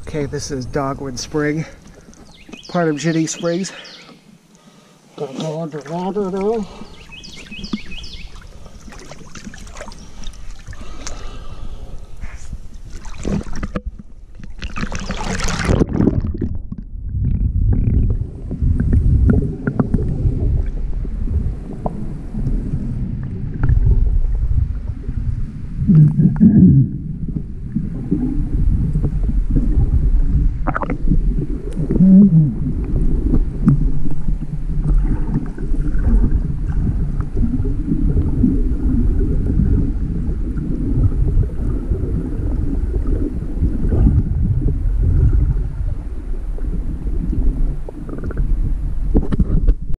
Okay, this is Dogwood Spring, part of Ginny Springs. Gonna go underwater now.